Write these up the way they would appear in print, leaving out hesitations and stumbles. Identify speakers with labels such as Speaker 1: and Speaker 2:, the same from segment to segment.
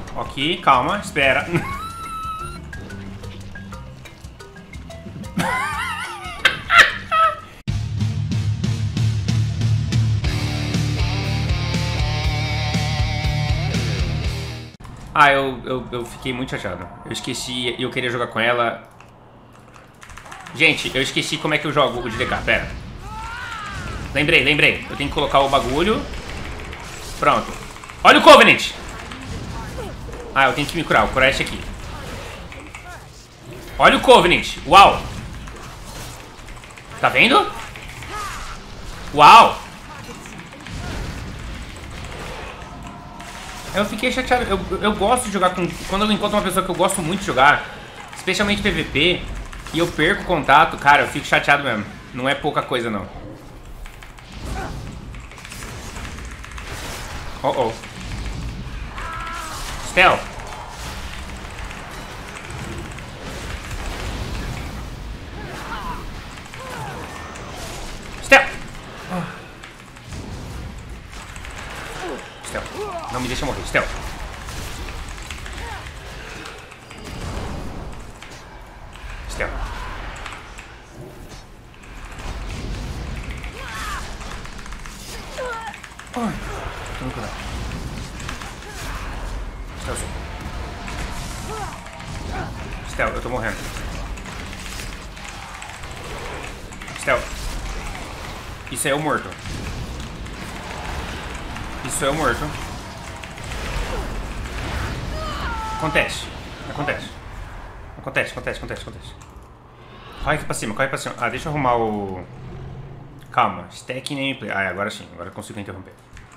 Speaker 1: Ok, calma, espera. Ah, eu fiquei muito chateado. Eu esqueci, eu queria jogar com ela. Gente, eu esqueci como é que eu jogo o de DK, pera. Lembrei. Eu tenho que colocar o bagulho. Pronto. Olha o Covenant! Ah, eu tenho que me curar, vou curar esse aqui. Olha o Covenant, uau! Tá vendo? Uau! Eu fiquei chateado, eu gosto de jogar com... Quando eu encontro uma pessoa que eu gosto muito de jogar, especialmente PVP, e eu perco o contato, cara, eu fico chateado mesmo. Não é pouca coisa, não. Oh. Stel. Stel. Stel. Não me deixa morrer, Stel. Stel. Ai, tô no cuidado. Stel, eu tô morrendo. Stel. Isso é o morto. Isso é o morto. Acontece. Corre aqui pra cima, Ah, deixa eu arrumar o... Calma, stack nameplay. Ah, agora sim, agora eu consigo interromper.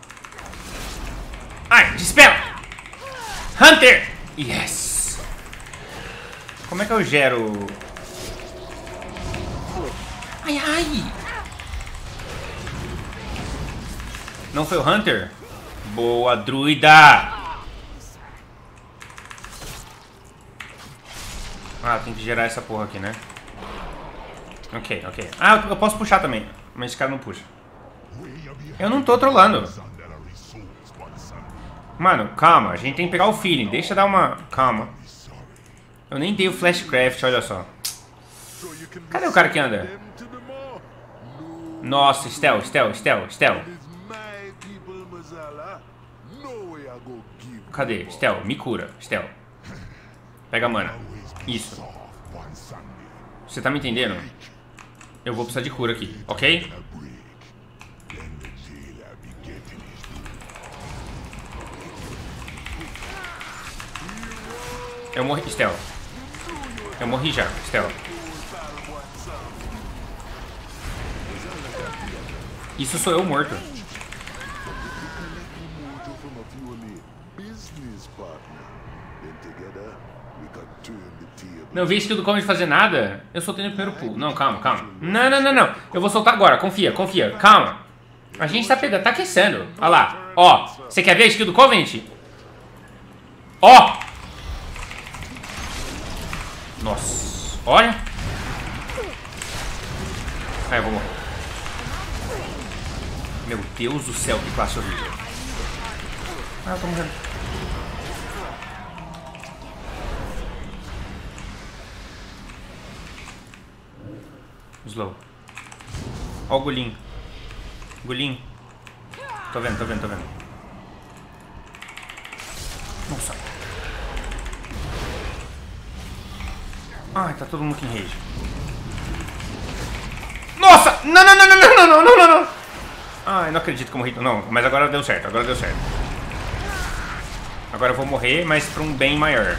Speaker 1: Ai, dispela! Hunter! Yes! Como é que eu gero... Ai! Não foi o Hunter? Boa, druida! Ah, tem que gerar essa porra aqui, né? Ok. Ah, eu posso puxar também. Mas esse cara não puxa. Eu não tô trolando. Mano, calma. A gente tem que pegar o feeling. Deixa eu dar uma... Calma. Eu nem dei o flashcraft, olha só. Cadê o cara que anda? Nossa, Stel. Cadê? Stel, me cura. Stel. Pega a mana. Isso. Você tá me entendendo? Eu vou precisar de cura aqui, ok? Eu morri, Stel. Eu morri já, Stel. Isso sou eu morto. Não vi skill do Covenant fazer nada? Eu soltei no primeiro pulo. Não, calma. Não. Eu vou soltar agora. Confia. Calma. A gente tá pegando, tá aquecendo. Olha lá. Ó, você quer ver a skill do Covenant? Ó. Nossa. Olha. Ai, eu vou morrer. Meu Deus do céu, que classe horrível. Ah, eu tô morrendo. Slow. Ó o Gulinho. Tô vendo. Nossa. Ai, tá todo mundo aqui em rage. Nossa! Não. Ai, não acredito que eu morri. Não, mas agora deu certo. Agora eu vou morrer, mas pra um bem maior.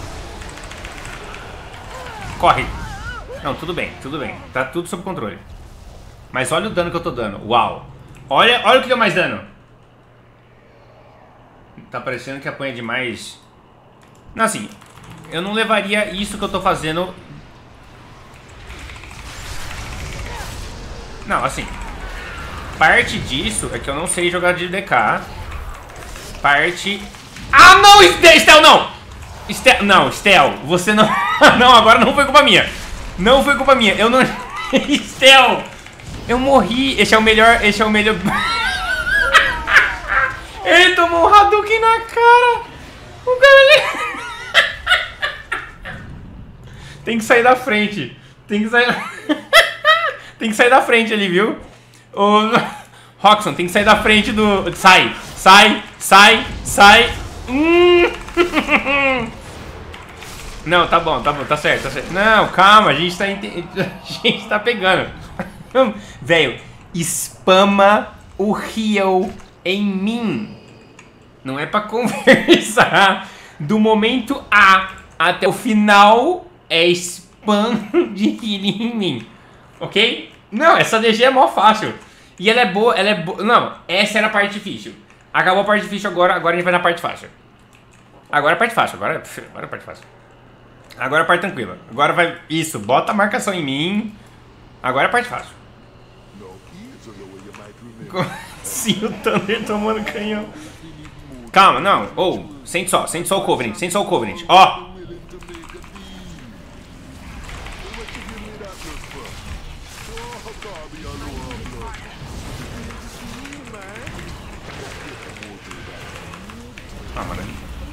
Speaker 1: Corre. Não, tudo bem. Tá tudo sob controle. Mas olha o dano que eu tô dando. Uau. Olha o que deu mais dano. Tá parecendo que apanha demais. Não, assim, eu não levaria isso que eu tô fazendo. Não, assim, parte disso é que eu não sei jogar de DK. Parte... Ah, não! Stel, não! Stel, você não... Não, agora não foi culpa minha. Eu não... Stel! Eu morri. Esse é o melhor... Ele tomou um Hadouken na cara. O cara Tem que sair da frente. Tem que sair... Tem que sair da frente ali, viu? Ô... Roxon, tem que sair da frente do... Sai. Não, tá bom, tá certo, Não, calma, a gente tá pegando. Velho, spama o heal em mim. Não é pra conversar. Do momento A até o final é spam de healing em mim. Ok? Não, essa DG é mó fácil. E ela é boa, Não, essa era a parte difícil. Acabou a parte difícil agora, a gente vai na parte fácil. Agora é a parte fácil, agora é a parte fácil. Agora é a parte tranquila. Agora vai... Isso, bota a marcação em mim. Agora é a parte fácil. Sim, o Thunder tomando canhão. Calma, não. Sente só o Covenant, Ó. Ah, mano.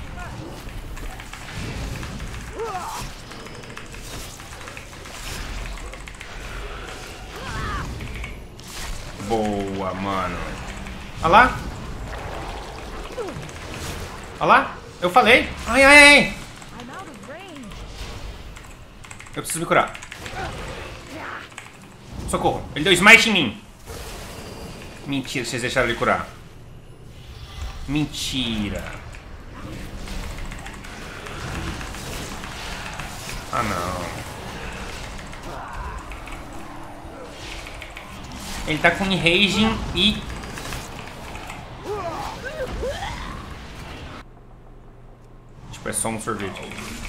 Speaker 1: Boa, mano. Olha lá. Olha lá. Eu falei. Ai. Eu preciso me curar. Socorro. Ele deu smite em mim. Mentira, vocês deixaram ele curar. Mentira. Ah, não. Ele tá com enraging e... Tipo, é só um sorvete.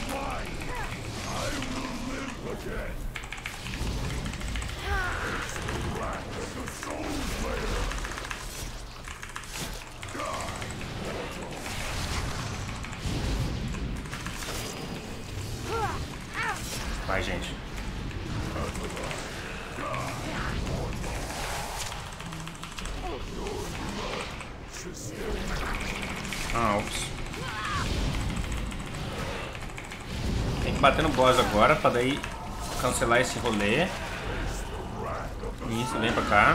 Speaker 1: Vai, gente. Ah, ops. Tem que bater no boss agora pra daí cancelar esse rolê. Isso, vem pra cá.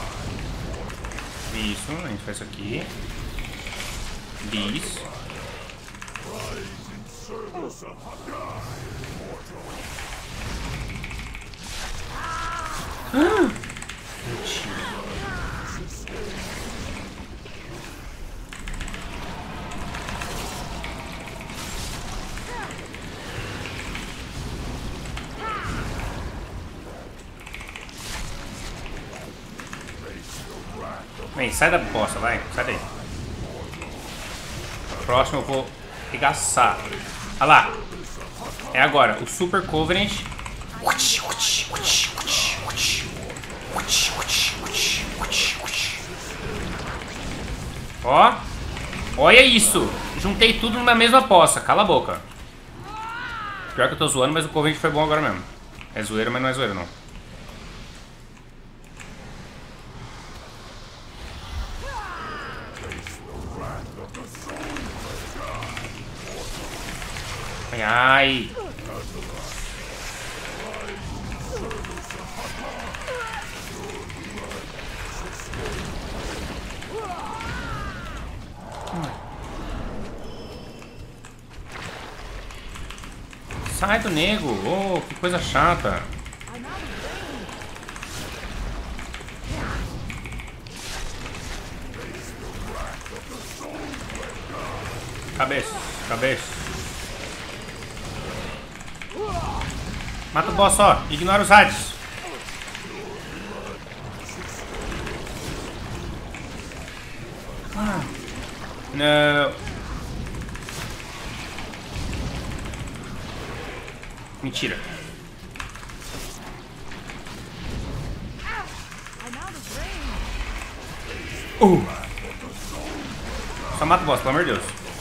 Speaker 1: Isso, a gente faz isso aqui. Isso. Mentira. Vem, sai da bosta, vai. Sai daí. Próximo eu vou regaçar. Olha lá. É agora. O Super Covenant. Ó. Olha isso. Juntei tudo na mesma poça. Cala a boca. Pior que eu tô zoando, mas o Covenant foi bom agora mesmo. É zoeiro, mas não é zoeiro, não. Ai. Sai do nego. Oh, que coisa chata. Cabeça. Mata o boss só. Ignora os radios. Não. Mentira. Só mata o boss, pelo amor de Deus.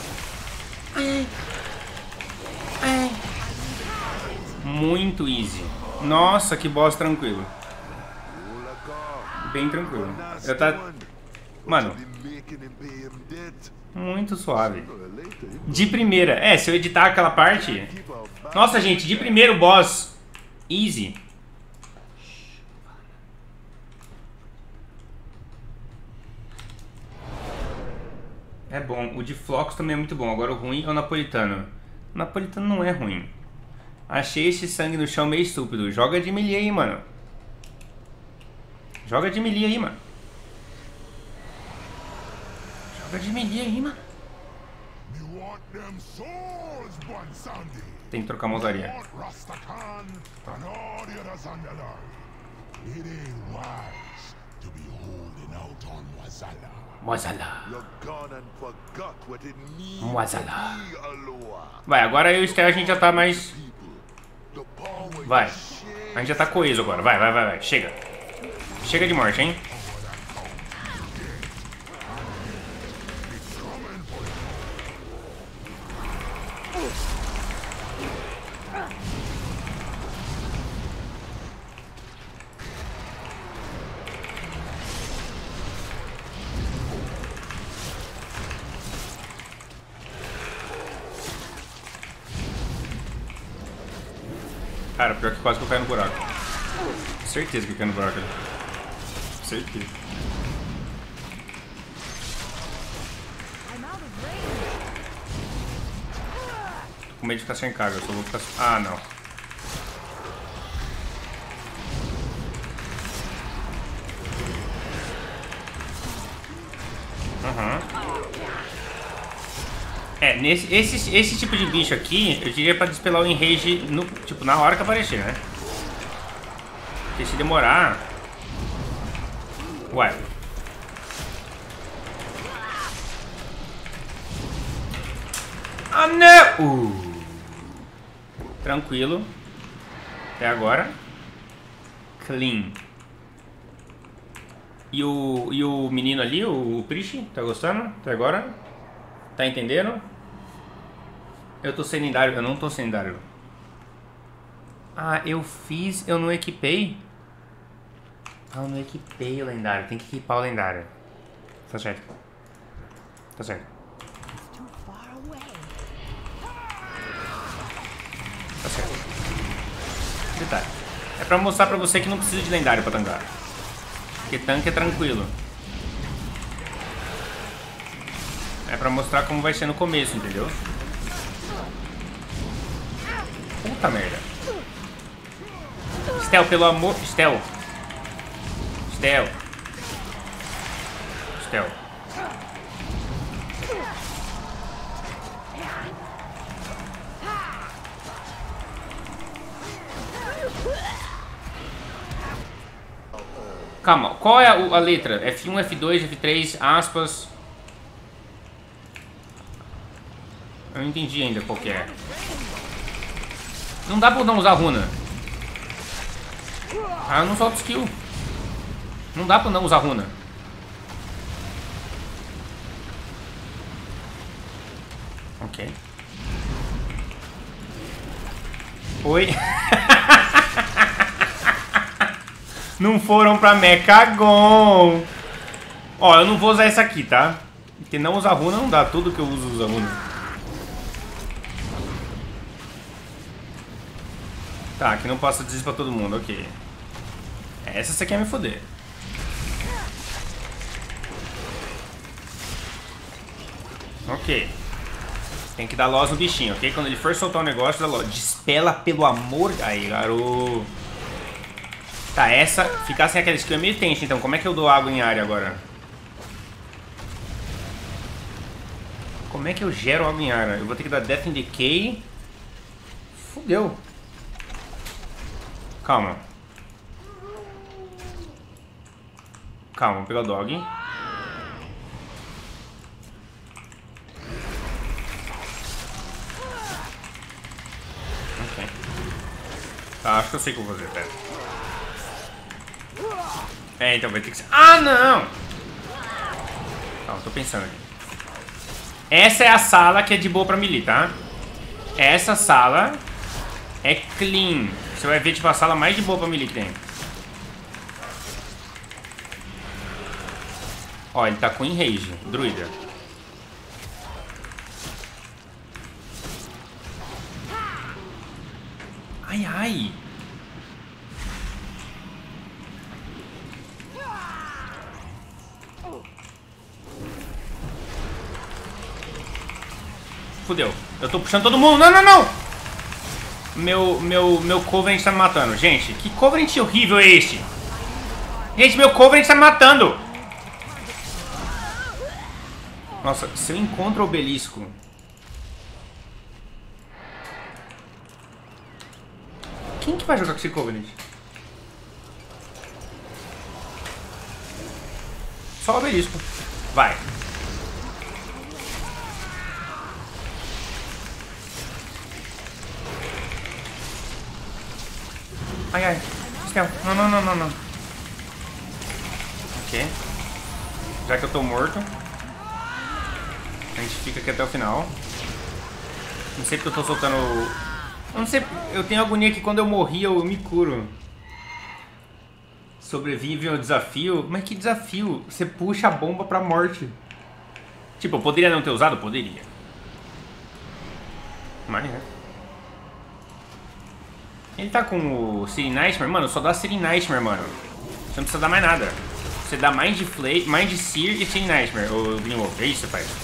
Speaker 1: Muito easy. Nossa, que boss tranquilo. Bem tranquilo. Eu tá... Mano. Muito suave. De primeira. É, se eu editar aquela parte... Nossa, gente, de primeiro boss. Easy. É bom. O de flocos também é muito bom. Agora o ruim é o napolitano. O napolitano não é ruim. Achei esse sangue no chão meio estúpido. Joga de melee aí, mano. Joga de melee aí, mano. Joga de melee aí, mano. Tem que trocar a mãozaria. Moazala. Moazala. Vai, agora eu e o Stel a gente já tá mais... Vai. A gente já tá coeso agora. Vai, vai, vai, vai. Chega. Chega de morte, hein? Cara, pior que quase que eu caio no buraco. Certeza que eu caio no buraco ali. Certeza. Tô com medo de ficar sem carga, eu só vou ficar... Ah, não. É, esse tipo de bicho aqui, eu diria pra despelar o enrage no, tipo, na hora que aparecer, né? Porque se demorar... Ué. Ah, não! Tranquilo. Até agora. Clean. E o menino ali, o Prish, tá gostando? Até agora? Tá entendendo? Eu tô sem lendário, eu não tô sem lendário. Ah, eu fiz, eu não equipei. Ah, eu não equipei o lendário, tem que equipar o lendário. Tá certo. Tá certo. Tá certo. Detalhe. É pra mostrar pra você que não precisa de lendário pra tancar. Porque tanque é tranquilo. É pra mostrar como vai ser no começo, entendeu? Puta merda. Stel, pelo amor... Stel. Stel. Stel. Calma, qual é a letra? F1, F2, F3, aspas... Eu não entendi ainda qual que é. Não dá pra não usar runa. Ah, eu não solto skill. Não dá pra não usar runa. Ok. Oi. Não foram pra Mechagon. Ó, eu não vou usar essa aqui, tá? Porque não usar runa não dá. Tudo que eu uso usa runa. Tá, aqui não posso dizer pra todo mundo, ok. Essa você quer me foder. Ok. Tem que dar loss no bichinho, ok? Quando ele for soltar um negócio, dá loss. Dispela pelo amor... Aí, garoto. Tá, essa... Ficar sem aquela skill é meio tenso, então. Como é que eu dou água em área agora? Como é que eu gero água em área? Eu vou ter que dar Death and Decay. Fudeu. Calma. Calma, vamos pegar o dog. Ok. Tá, acho que eu sei o que eu vou fazer, pera. É, então vai ter que ser... Ah, não! Calma, tô pensando aqui. Essa é a sala que é de boa pra melee, tá? Essa sala é clean. Você vai ver, tipo, a sala mais de boa pra melee que tem. Ó, ele tá com enrage, druida. Ai, ai. Fudeu. Eu tô puxando todo mundo. Não, não, não. Meu Covenant tá me matando. Gente, que Covenant horrível é este? Gente, meu Covenant tá me matando. Nossa, se eu encontro o obelisco... Quem que vai jogar com esse Covenant? Só o obelisco. Vai. Ai, ai. Estel. Não, não, não, não, não. Ok. Já que eu tô morto, a gente fica aqui até o final. Não sei porque eu tô soltando... Eu não sei, eu tenho agonia que quando eu morri eu me curo. Sobrevive ao desafio? Mas que desafio? Você puxa a bomba pra morte. Tipo, eu poderia não ter usado? Poderia. Mas, né? Ele tá com o City Nightmare? Mano, só dá City Nightmare, mano. Você não precisa dar mais nada. Você dá Mind Flay, Mind Sear e City Nightmare. Ô, Green Wolf, é isso que você faz.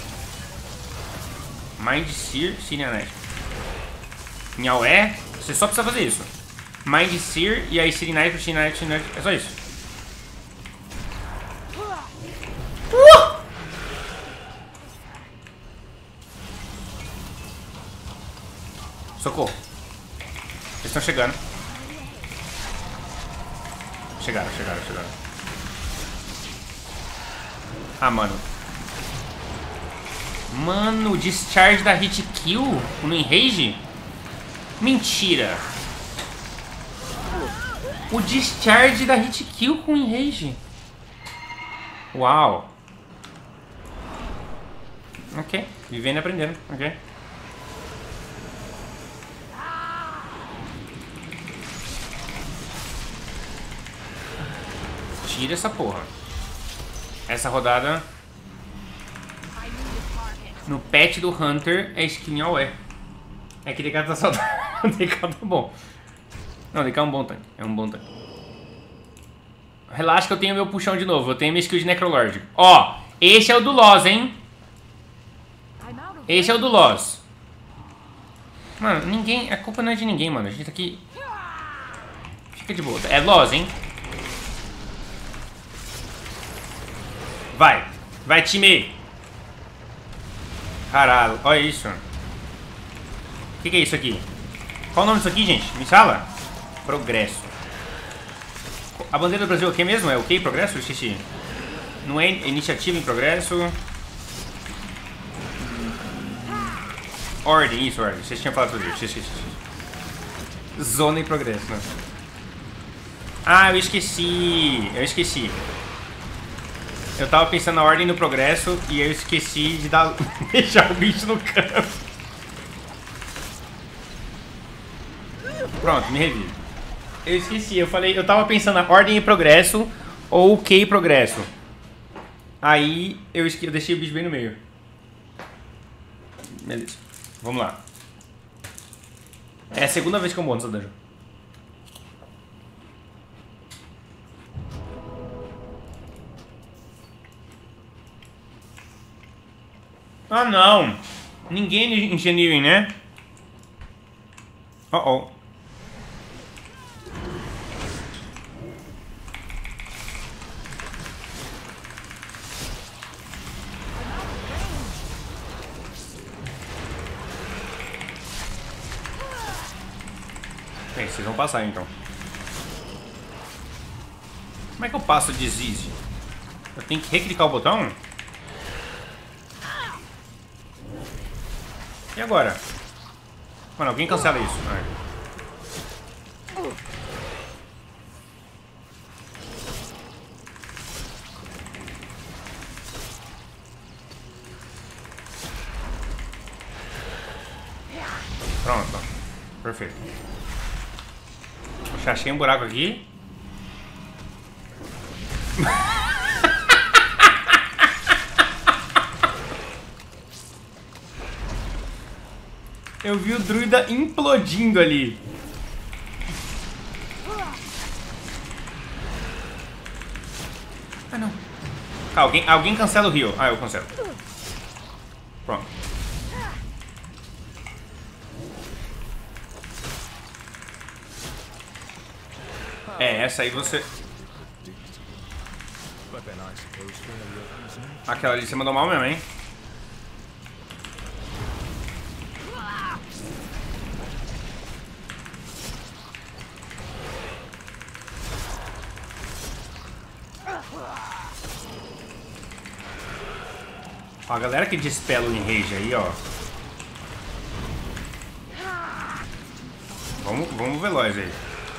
Speaker 1: Mind Sear, City Nightmare. Em AOE, você só precisa fazer isso. Mind Sear e aí City Nightmare, City Nightmare. É só isso. Socorro. Eles estão chegando. Chegaram. Ah, mano. Mano, discharge da hit kill no enrage? Mentira. O discharge da hit kill com enrage. Uau. Ok. Vivendo e aprendendo. Ok. Tira essa porra. Essa rodada no pet do Hunter é skin AOE. É que DK tá saudável. DK tá bom. Não, DK é um bom tanque. É um bom tanque. Relaxa que eu tenho meu puxão de novo. Eu tenho minha skill de Necrolord. Ó, esse é o do Loz, hein? Esse é o do Loz. Mano, ninguém... A culpa não é de ninguém, mano. A gente tá aqui... Fica de boa. É Loz, hein? Vai. Vai, time. Caralho. Olha isso. O que é isso aqui? Qual o nome disso aqui, gente? Me fala. Progresso. A bandeira do Brasil é o que mesmo? É o que? Progresso? Eu esqueci. Não é iniciativa em progresso. Ordem, isso, ordem. Vocês tinham falado tudo isso. Esqueci. Zona em progresso, né? Ah, eu esqueci. Eu tava pensando na ordem no progresso e eu esqueci de dar... deixar o bicho no campo. Pronto, me revi. Eu esqueci, eu tava pensando na ordem e progresso ou o que e progresso. Aí eu deixei o bicho bem no meio. Beleza, vamos lá. É a segunda vez que eu morro nessa dungeon. Ah, não. Ninguém é engineering, né? Oh. Bem, vocês vão passar então. Como é que eu passo de Disease? Eu tenho que reclicar o botão? E agora? Mano, alguém cancela isso. Pronto. Perfeito. Já achei um buraco aqui. Eu vi o druida implodindo ali. Alguém cancela o heal. Ah, eu cancelo. Pronto. É, essa aí você... Aquela ali você mandou mal mesmo, hein? Ó, a galera que dispela o enrage aí, ó. Vamos veloz aí.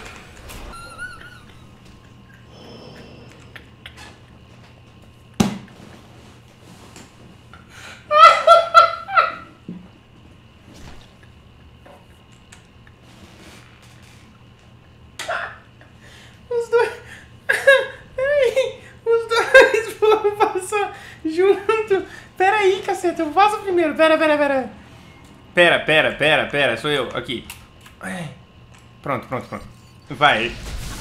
Speaker 1: Os dois... Peraí, os dois vão passar junto. Peraí, caceta, eu faço primeiro. Pera. Sou eu, aqui. Pronto. Vai.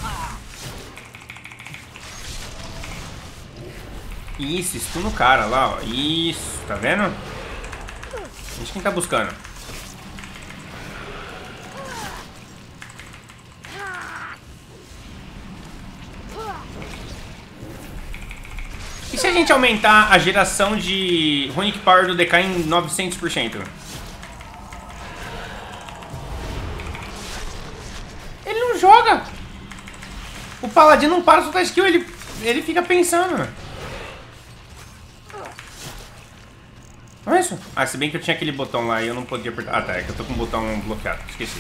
Speaker 1: Isso, estuna o cara lá, ó. Isso, tá vendo? A gente quem tá buscando. E se a gente aumentar a geração de Runic Power do DK em 900%? Ele não joga! O Paladino não para de soltar skill, ele fica pensando. Não é isso? Ah, se bem que eu tinha aquele botão lá e eu não podia apertar. Ah, tá, é que eu tô com o botão bloqueado, esqueci.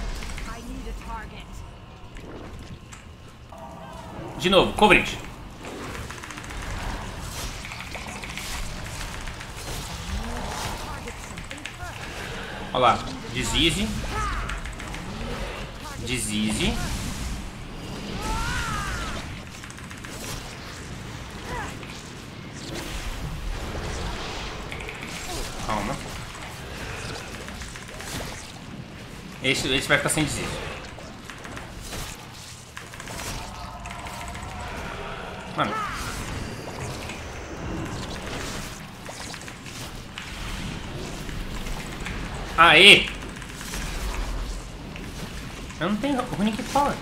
Speaker 1: De novo, Covenant. Olha lá, Disease. Calma. Esse vai ficar sem Disease. Mano. Aê! Eu não tenho Runic Power.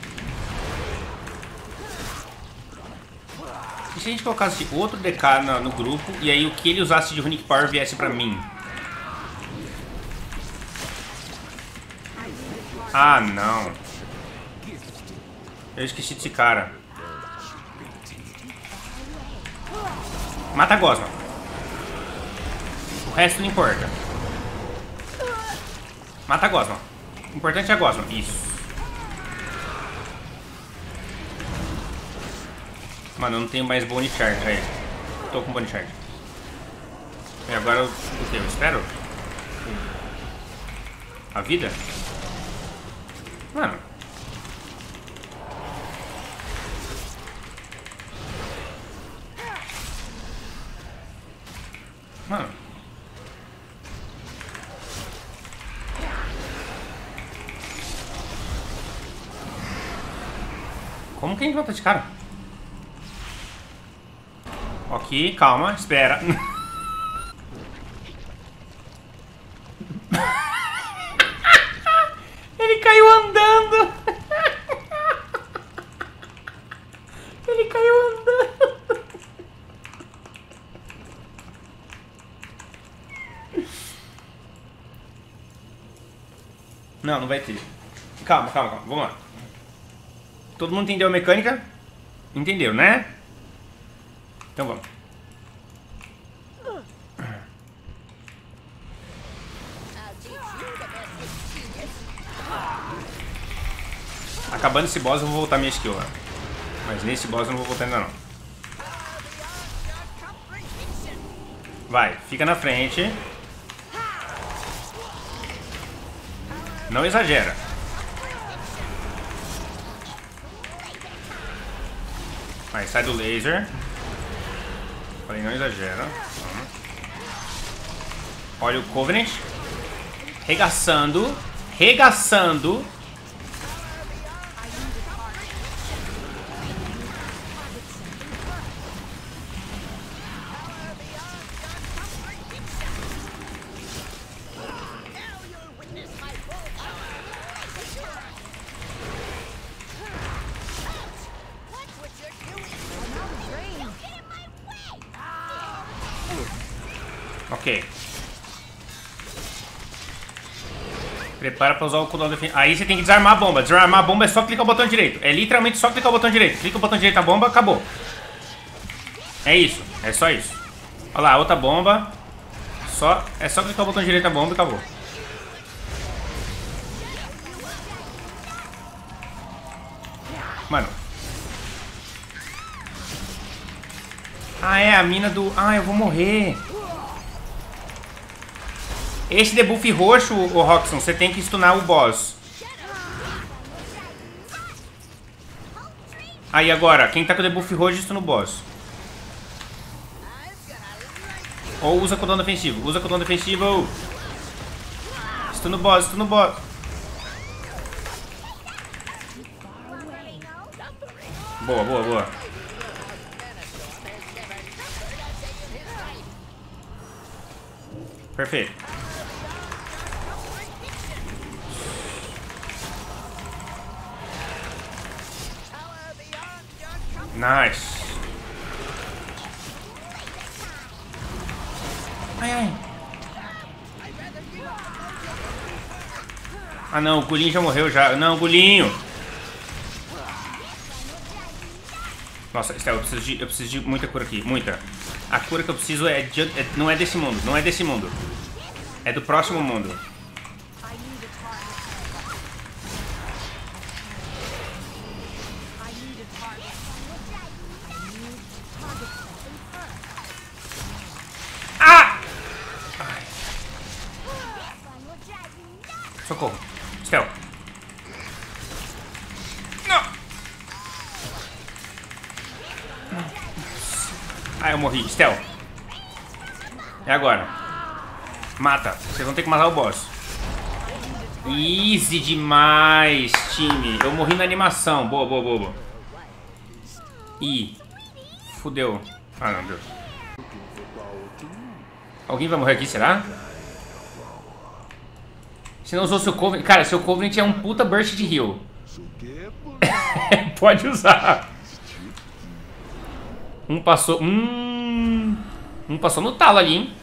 Speaker 1: E se a gente colocasse outro DK no grupo e aí o que ele usasse de Runic Power viesse pra mim? Ah, não. Eu esqueci desse cara. Mata a Gosma. O resto não importa. Mata a Gosma. O importante é a Gosma. Isso. Mano, eu não tenho mais Bone Charge. Aí. Tô com Bone Charge. E agora o que? Eu espero? A vida? Mano. Como que a gente mata esse cara? Ok, calma, espera. Ele caiu andando. Ele caiu andando. Não, não vai ter. Calma. Vamos lá. Todo mundo entendeu a mecânica? Entendeu, né? Então vamos. Acabando esse boss eu vou voltar minha skill lá. Mas nesse boss eu não vou voltar ainda não. Vai, fica na frente. Não exagera. Vai, sai do laser. Falei, não exagera. Olha o Covenant. Regaçando. Ok. Prepara pra usar o cooldown defensivo. Aí você tem que desarmar a bomba. Desarmar a bomba é só clicar o botão direito. É literalmente só clicar o botão direito. Clica o botão direito na bomba, acabou. É isso. É só isso. Olha lá, outra bomba. É só clicar o botão direito na bomba e acabou. Mano. Ah, é a mina do... Ah, eu vou morrer. Esse debuff roxo, o Roxon, você tem que stunar o boss. Aí agora, quem tá com o debuff roxo, stuna o boss. Ou usa cooldown defensivo. Usa cooldown defensivo. Stuna o boss, stuna o boss. Boa, boa, boa. Perfeito. Nice. Ai, ai. Ah, não, o Gulinho já morreu já. Não, Gulinho. Nossa, Estel, eu preciso de muita cura aqui. Muita. A cura que eu preciso não é desse mundo. Não é desse mundo. É do próximo mundo. Ah! Ai. Socorro. Estel. Não. Ah, eu morri. Estel. É agora. Mata. Vocês vão ter que matar o boss. Easy demais, time. Eu morri na animação. Boa, boa, boa, boa. Ih. Fudeu. Ah, não, Deus. Alguém vai morrer aqui, será? Se não usou seu Covenant... Cara, seu Covenant é um puta burst de heal. Pode usar. Um passou... Um passou no talo ali, hein?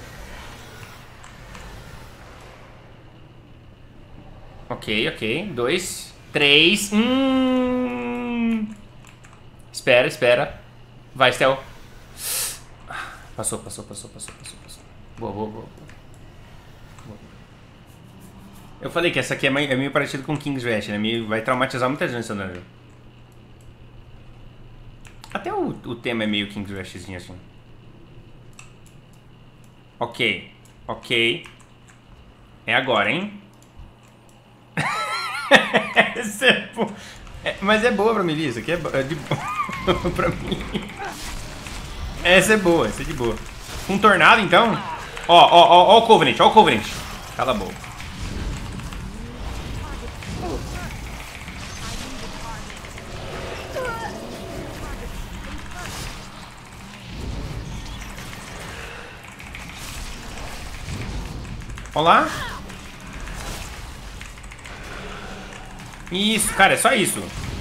Speaker 1: Ok, ok. 2, 3. Espera, espera. Vai, Stel. Passou. Boa, boa, boa. Eu falei que essa aqui é meio parecido com King's Rush, né? Vai traumatizar muita gente essa dungeon. Até o tema é meio King's Rushzinho assim. Ok. Ok. É agora, hein? Essa é boa. Mas é boa pra mim, isso aqui é de boa pra mim. Essa é boa, essa é de boa. Um tornado, então? Ó o Covenant, ó o Covenant. Cala a boca. Olá. Isso, cara, é só isso.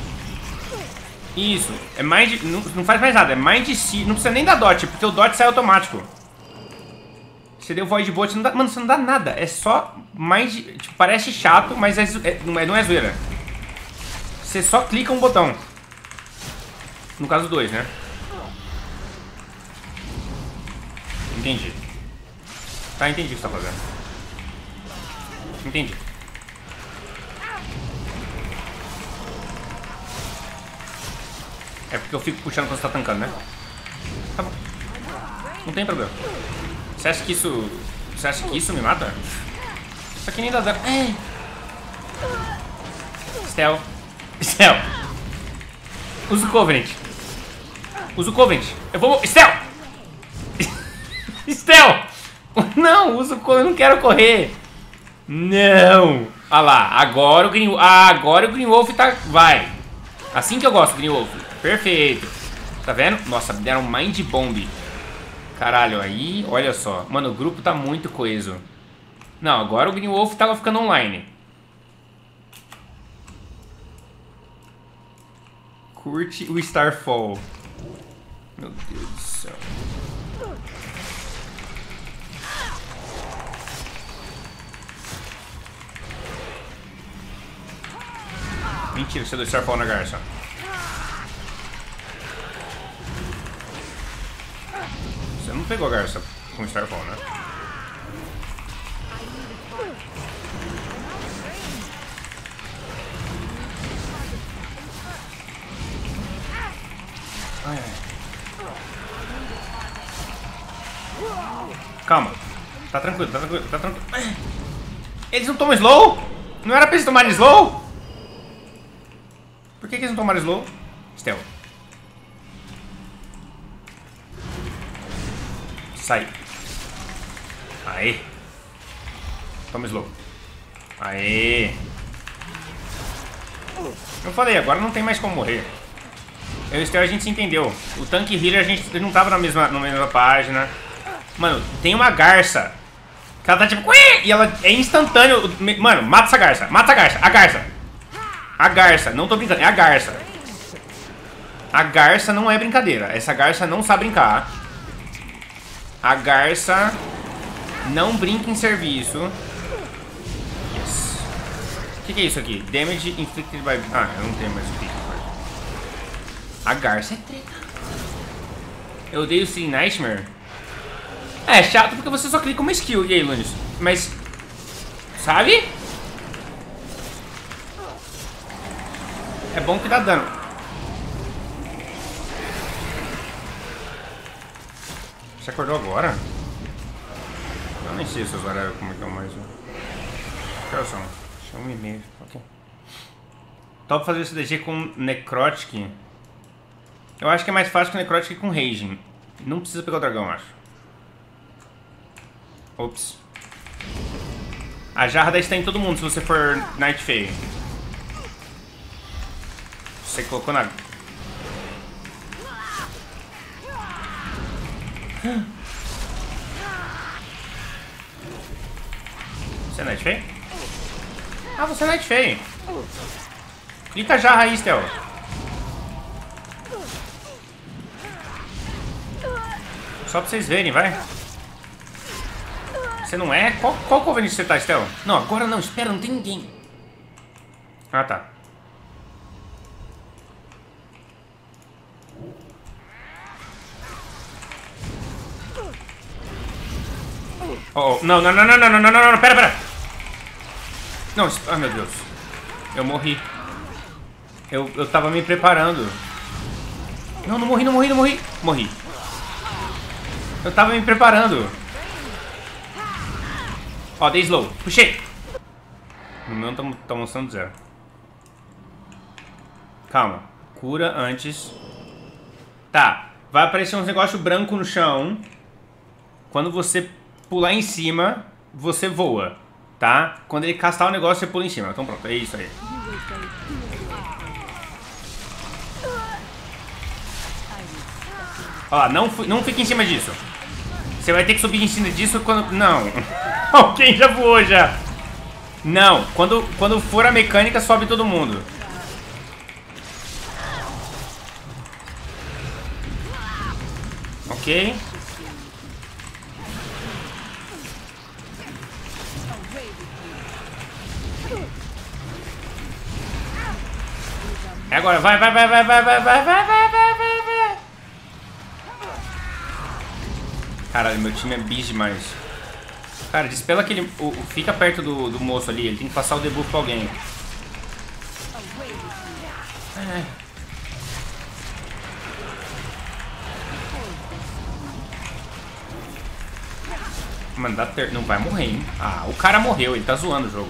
Speaker 1: Isso, é mais de... Não faz mais nada, é mais de si. Não precisa nem dar dot, porque o dot sai automático. Você deu Void Bolt, não dá, mano, você não dá nada. É só mais de... Tipo, parece chato, mas não é zoeira. Você só clica um botão. No caso 2, né? Entendi. Tá, entendi o que você tá fazendo. Entendi. É porque eu fico puxando quando você tá tancando, né? Tá bom. Não tem problema. Você acha que isso me mata? Isso aqui nem dá dano. Stel. Usa o Covenant. Eu vou... Stel! Não, usa o Covenant. Eu não quero correr. Não. Ah lá. Agora o Green Wolf tá... Vai. Assim que eu gosto, Green Wolf. Perfeito. Tá vendo? Nossa, me deram Mind Bomb. Caralho, aí, olha só. Mano, o grupo tá muito coeso. Não, agora o Green Wolf tava ficando online. Curte o Starfall. Meu Deus do céu. Mentira que você deu Starfall na garça. Você não pegou a garça com Starfall, né? Ai, ai. Calma. Tá tranquilo, tá tranquilo, tá tranquilo. Eles não tomam slow? Não era pra eles tomarem slow? Por que eles não tomaram slow? Stealth. Sai. Aê. Toma slow. Aê. Eu falei, agora não tem mais como morrer. Eu e o Stealth a gente se entendeu. O Tank Healer a gente não tava na mesma página. Mano, tem uma garça que ela tá tipo... E ela é instantâneo. Mano, mata essa garça. Mata essa garça. A garça. A garça. Não tô brincando. É a garça. A garça não é brincadeira. Essa garça não sabe brincar. A garça não brinca em serviço. Yes. O que é isso aqui? Damage inflicted by... Ah, eu não tenho mais o que. A garça é treta. Eu odeio o Sea Nightmare. É chato porque você só clica uma skill. E aí, Lunis? Mas... Sabe? É bom que dá dano. Você acordou agora? Eu nem sei seus horários, como é que é mais. Que horas são? 1h30. Ok. Top fazer esse DG com Necrotic. Eu acho que é mais fácil com Necrotic que com Raging. Não precisa pegar o dragão, eu acho. Ops. A jarra da está em todo mundo se você for Night Fae. Você colocou na... Você é Night Fae? Ah, você é Night Fae. Clica a jarra aí, Stel. Só pra vocês verem, vai. Você não é? Qual conveniente você tá, Stel? Não, agora não, espera, não tem ninguém. Ah, tá. Oh, não, pera. Não, ah, meu Deus. Eu morri. Eu tava me preparando. Não, não morri. Morri. Eu tava me preparando. Ó, dei slow. Puxei. No meu tá mostrando 0. Calma. Cura antes. Tá. Vai aparecer uns negócios branco no chão. Quando você pular em cima, você voa. Tá? Quando ele castar o negócio, você pula em cima. Então pronto, é isso aí. Ó, não fique em cima disso. Você vai ter que subir em cima disso quando... Não. Alguém já voou já. Não. Quando for a mecânica, sobe todo mundo. Ok. É agora. Vai. Caralho, meu time é bis demais. Cara, dispela aquele... fica perto do moço ali. Ele tem que passar o debuff pra alguém. Mano, não vai morrer, hein? Ah, o cara morreu. Ele tá zoando o jogo.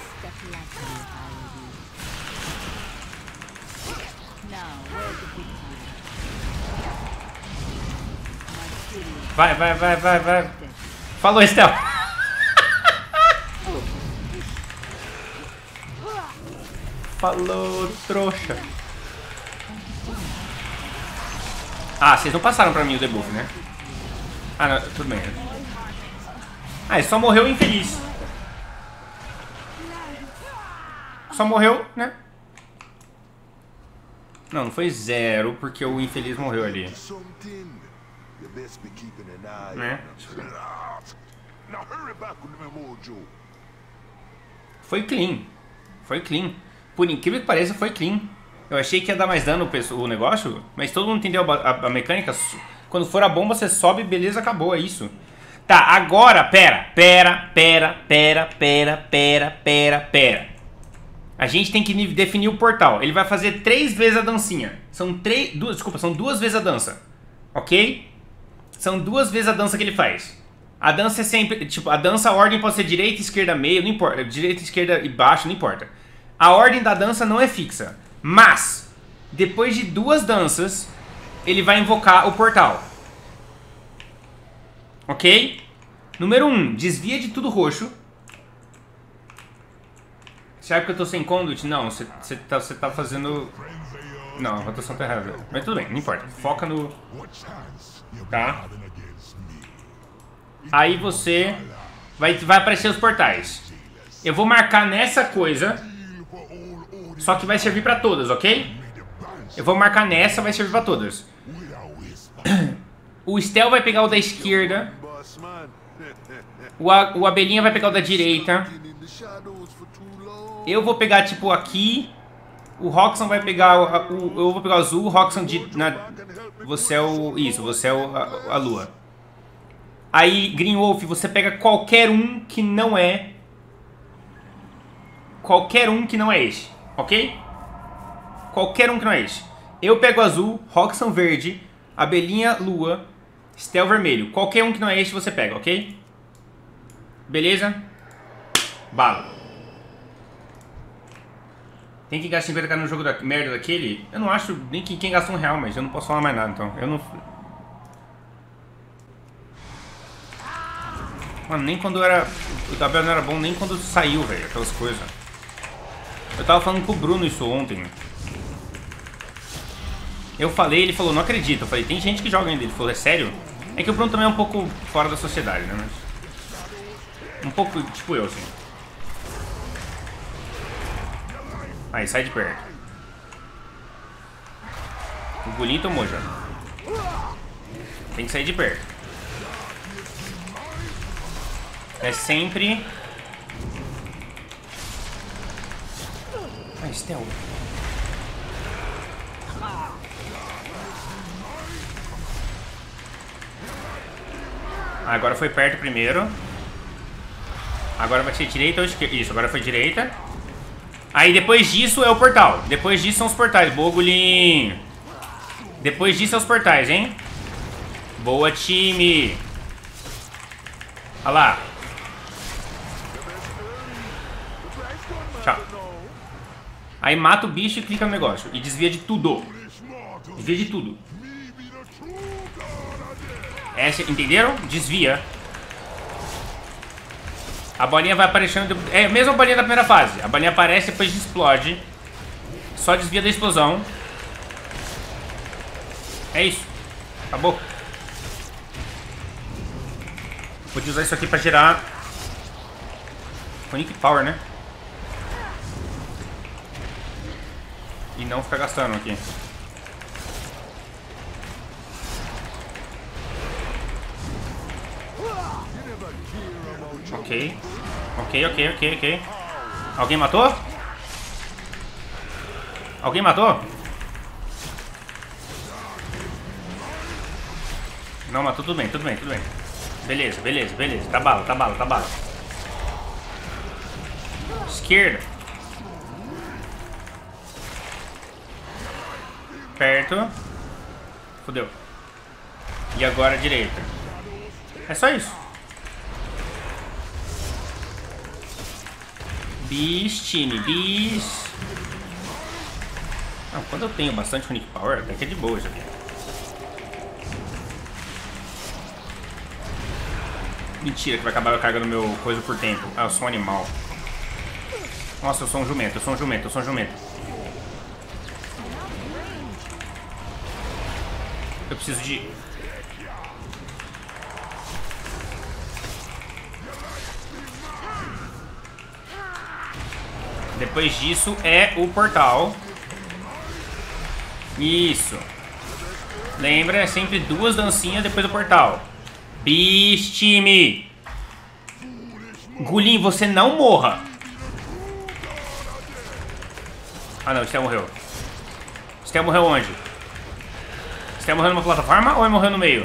Speaker 1: Vai. Falou, Estel. Falou, trouxa. Ah, vocês não passaram pra mim o debuff, né? Ah, não, tudo bem. Ah, ele só morreu infeliz. Só morreu, né? Não foi 0, porque o infeliz morreu ali. Né? Foi clean. Por incrível que pareça, foi clean. Eu achei que ia dar mais dano o negócio, mas todo mundo entendeu a mecânica. Quando for a bomba, você sobe, beleza, acabou, é isso. Tá, agora, pera. A gente tem que definir o portal. Ele vai fazer 3 vezes a dancinha. São 2 vezes a dança. Ok? São 2 vezes a dança que ele faz. A dança é sempre... Tipo, a dança, a ordem pode ser direita, esquerda, meio, não importa. Direita, esquerda e baixo, não importa. A ordem da dança não é fixa. Mas, depois de 2 danças, ele vai invocar o portal. Ok? Número 1. Desvia de tudo roxo. Sabe que eu tô sem conduit? Não, você tá fazendo... Não, a rotação tá errada. Mas tudo bem, não importa. Foca no... Tá? Aí você... Vai aparecer os portais. Eu vou marcar nessa coisa. Só que vai servir pra todas, ok? Eu vou marcar nessa, vai servir pra todas. O Stel vai pegar o da esquerda. O Abelhinha vai pegar o da direita. Eu vou pegar, tipo, aqui. O Roxanne vai pegar eu vou pegar o azul, o Roxanne você é o... Isso, você é a lua. Aí, Green Wolf, você pega qualquer um que não é... Qualquer um que não é este, ok? Qualquer um que não é este. Eu pego o azul, Roxanne verde, Abelhinha lua, Stel vermelho. Qualquer um que não é este você pega, ok? Beleza? Bala. Tem que gastar 50k no jogo da merda daquele? Eu não acho nem que quem gastou R$1, mas eu não posso falar mais nada, então. Eu não... Mano, nem quando era... O tabela não era bom, nem quando saiu, velho, aquelas coisas. Eu tava falando com o Bruno isso ontem. Eu falei, ele falou, não acredito. Eu falei, tem gente que joga ainda. Ele falou, é sério? É que o Bruno também é um pouco fora da sociedade, né? Mas... Um pouco, tipo eu, assim. Aí, sai de perto. O Gulinho tomou já. Tem que sair de perto. É sempre... Ah, Stel. Agora foi perto primeiro. Agora vai ser direita ou esquerda? Isso, agora foi direita. Aí depois disso é o portal. Depois disso são os portais. Boa, Gulinho. Depois disso é os portais, hein? Boa, time. Olha lá. Tchau. Aí mata o bicho e clica no negócio. E desvia de tudo. Desvia de tudo. Essa, entenderam? Desvia. A bolinha vai aparecendo... É a mesma bolinha da primeira fase. A bolinha aparece, depois explode. Só desvia da explosão. É isso. Acabou. Vou usar isso aqui pra gerar... Unique Power, né? E não ficar gastando aqui. Ok. Ok. Alguém matou? Alguém matou? Não matou, tudo bem. Beleza. Tá bala. Esquerda. Perto. Fudeu. E agora direita. É só isso. Bis, time, bis. Não, quando eu tenho bastante Unique Power, até que é de boa isso aqui. Mentira que vai acabar a carga no meu coisa por tempo. Ah, eu sou um animal. Nossa, eu sou um jumento. Eu preciso de... Depois disso é o portal. Isso. Lembra, é sempre 2 dancinhas depois do portal. Bis, time. Gulinho, você não morra. Ah não, o Stel morreu. O Stel morreu onde? O Stel morreu numa plataforma ou ele morreu no meio?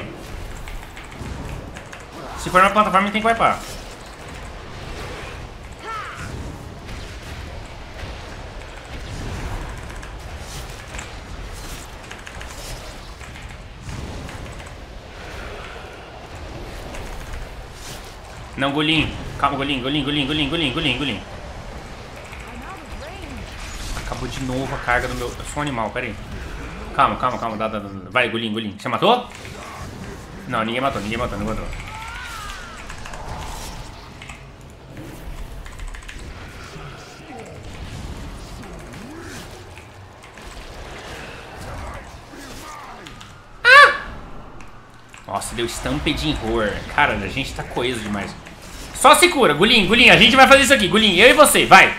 Speaker 1: Se for numa plataforma, tem que wipear. Não, Golin. Calma, Golin. Acabou de novo a carga do meu... Eu sou um animal, pera aí. Calma. Dá. Vai, Golin. Você matou? Não, ninguém matou. Nossa, deu Stampede in Horror. Cara, a gente tá coeso demais. Só se cura, Golin, a gente vai fazer isso aqui, Golin, eu e você, vai.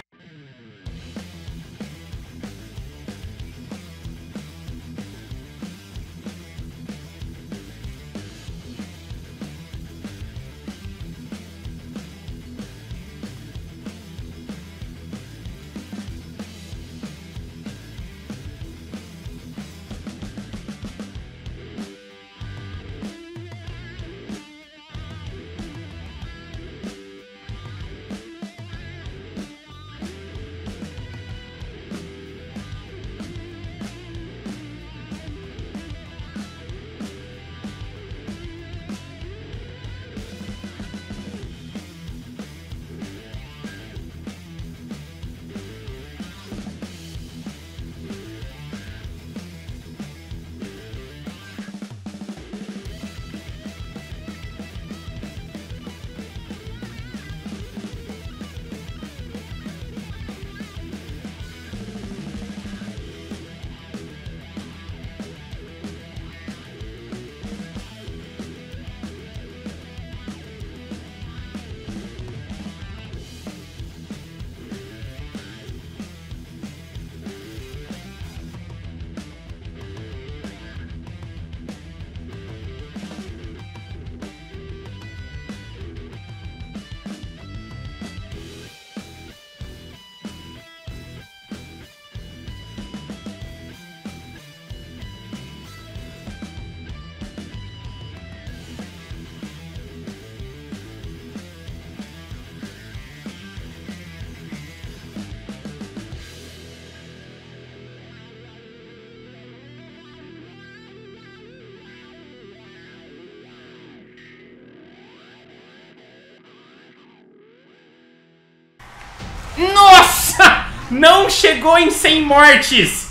Speaker 1: Nossa! Não chegou em 100 mortes!